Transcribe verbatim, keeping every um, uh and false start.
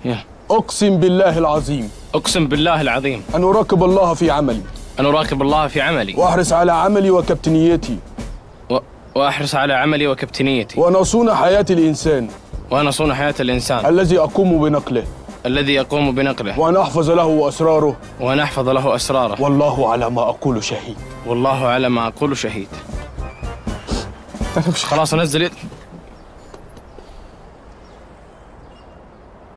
يلا. أقسم بالله العظيم أقسم بالله العظيم أن أراقب الله في عملي أن أراقب الله في عملي وأحرص على عملي وكابتنيتي و... وأحرص على عملي وكابتنيتي وأن أصون حياة الإنسان وأن أصون حياة الإنسان الذي أقوم بنقله الذي يقوم بنقله وأن أحفظ له أسراره وأن أحفظ له أسراره والله على ما أقول شهيد. والله على ما أقول شهيد. خلاص نزل يد.